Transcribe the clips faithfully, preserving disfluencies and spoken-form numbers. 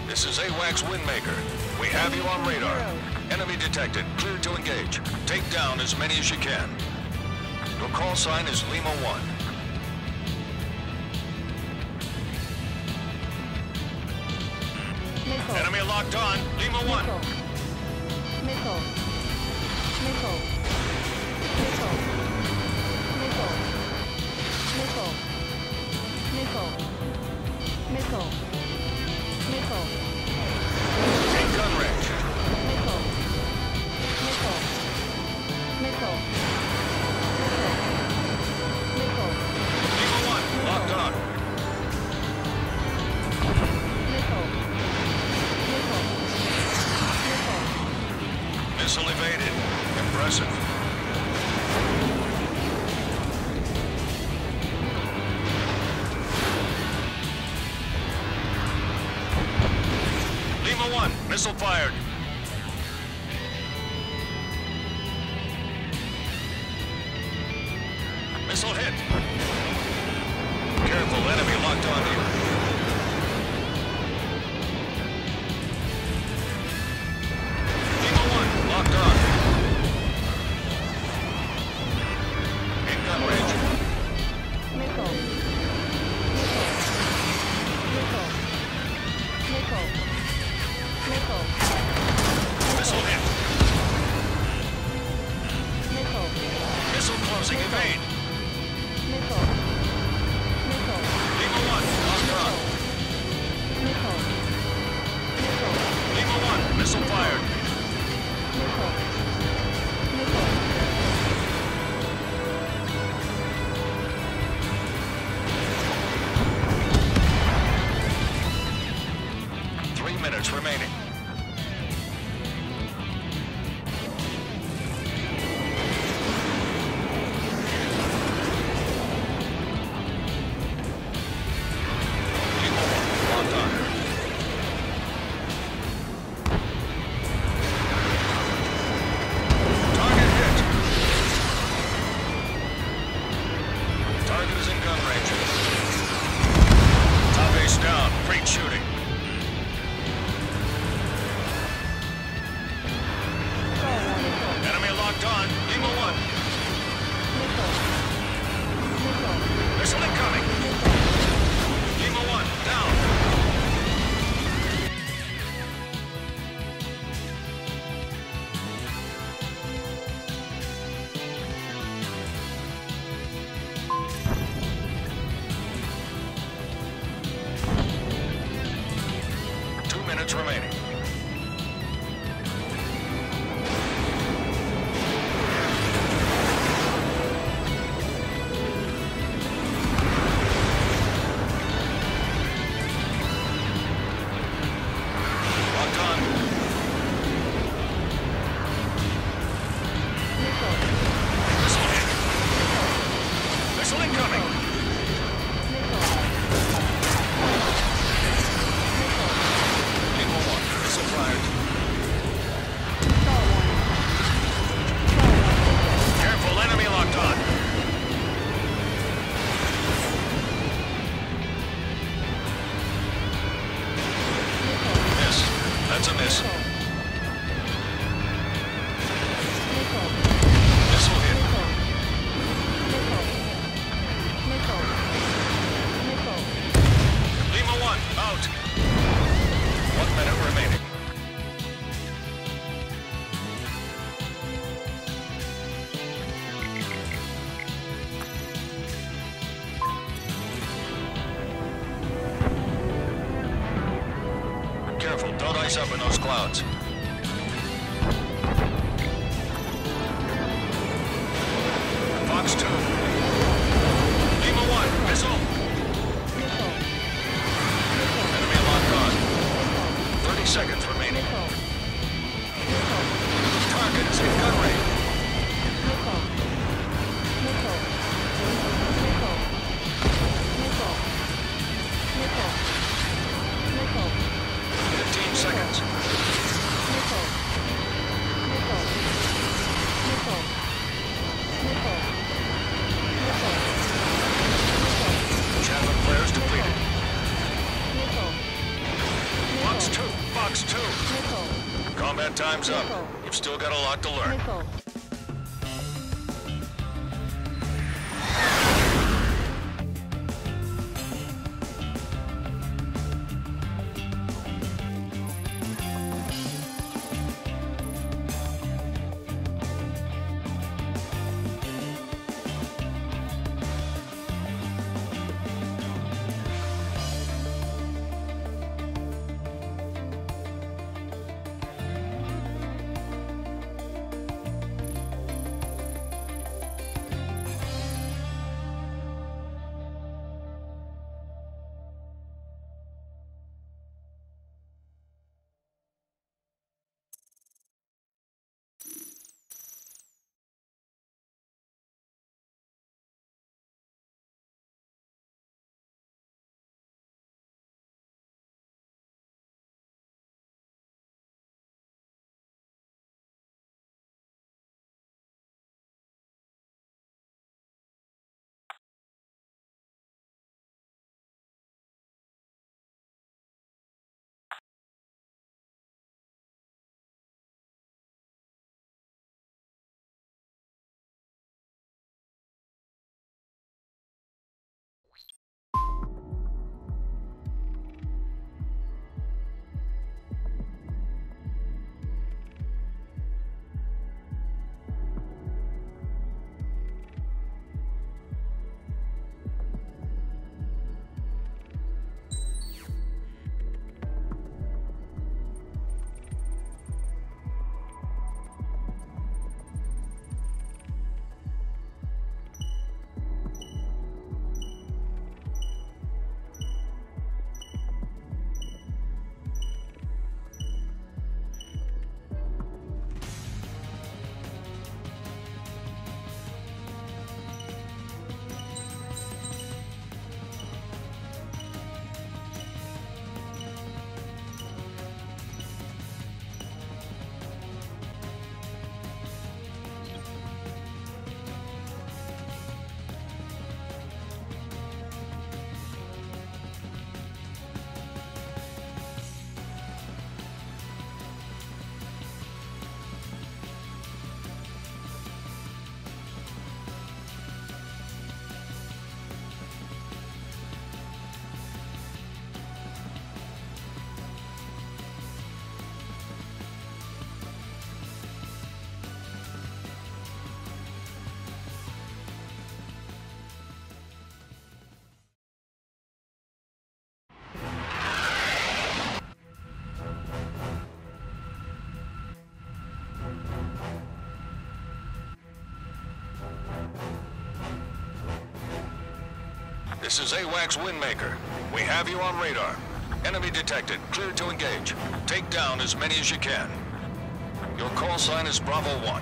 This is AWACS Windmaker. We have you on radar. Enemy detected. Clear to engage. Take down as many as you can. Your call sign is Lima one. Missile. Enemy locked on. Lima one. Missile. Missile. Missile. Missile. Missile. Missile. Missile. Missile. In gun range. Missile. Missile. Missile. Missile. Lima one. Locked on. Missile. Missile. Missile. Missile evaded. Impressive. Lima one. Missile fired. Missile hit. Careful, enemy locked on you. Lima one, locked on. In gun range. Missile. Missile. Missile. Missile. Missile hit. Missile. Missile closing, evade. Missile. Missile. Lima one, locked on. Missile. Missile. Lima one, missile fired. Missile. Missile. Three minutes remaining. Lima one, locked on. Target hit. Target is in gun range. Top ace down. Great shooting. Enemy locked on. Lima one. Missile. Missile. Missile incoming. Lima one, down. Two minutes remaining. Locked on. Missile. Missile hit. Missile incoming. Lima one, missile fired. Careful, enemy locked on. Miss. That's a miss. Missile hit. Lima one, out. One minute remaining. Careful, don't ice up in those clouds. Fox two. Lima one, missile. Enemy locked on. thirty seconds remaining. Target is in gun range. fifteen seconds. Missile. Missile. Missile. Time's up. Missile. You've still got a lot to learn. Missile. This is AWACS Windmaker. We have you on radar. Enemy detected. Cleared to engage. Take down as many as you can. Your call sign is Bravo one.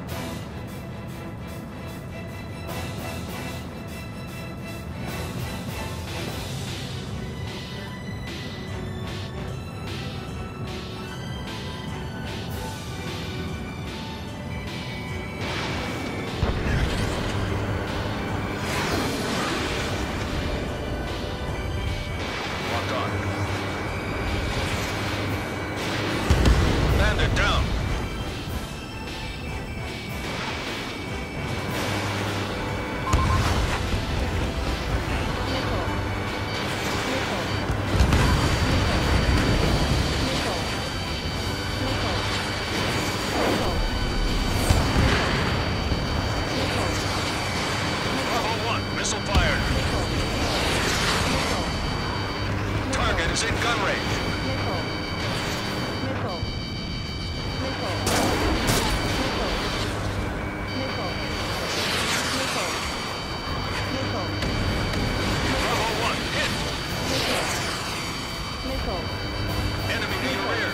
Bandit down. Bravo one, missile fired. Target is in gun range. Bravo one, hit. Enemy to your rear.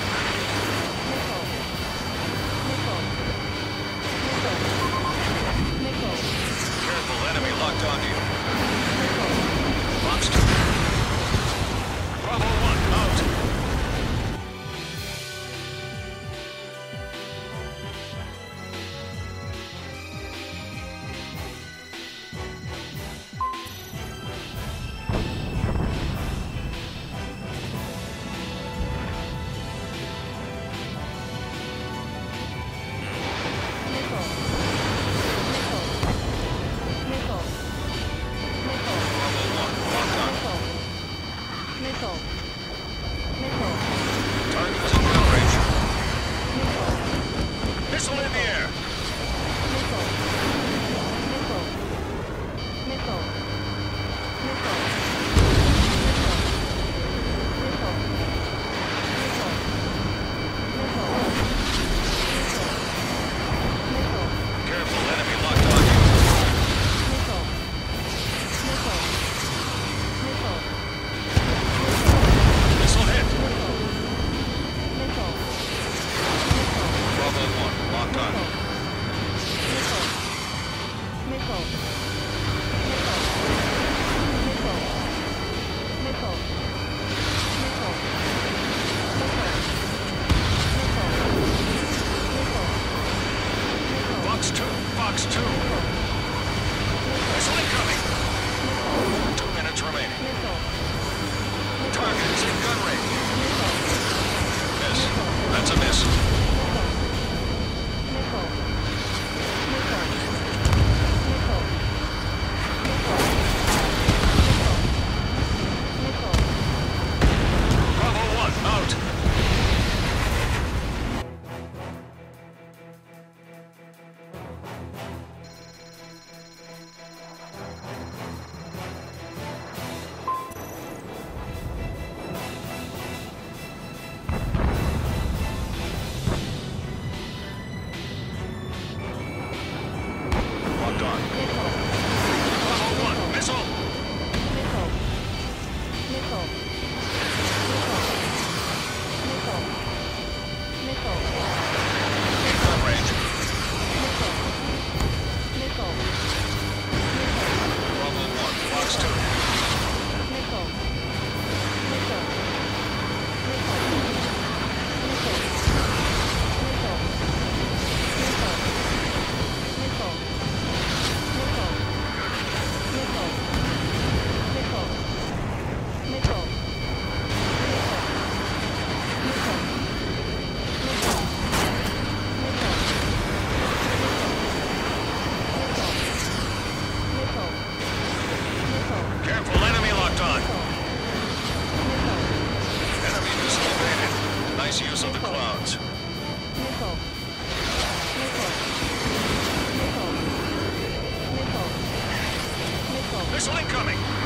Careful, enemy locked onto you. Box two. Bravo one, out. Missile. Missile. Missile. Missile. Missile. Missile. Missile. Missile. Fox two, Fox two. Missile incoming. Two minutes remaining. Missile. Target is in gun range. Missile. Miss. That's a miss. Missile. Missile. Missile. Missile. Missile. Bravo one, out. Locked on. Missile. Bravo one, missile. Missile. Missile. Missile. Missile. In gun range. Missile. Missile. Bravo one, Fox two. Missile. Missile. Missile. Missile. Missile. Missile. Missile. Missile. Missile. Missile. Missile. Missile. Missile. Missile. Missile. Careful, enemy locked on. Missile. Enemy missile evaded. Nice use of the clouds. Missile. Missile. Missile. Missile. Missile. Missile incoming.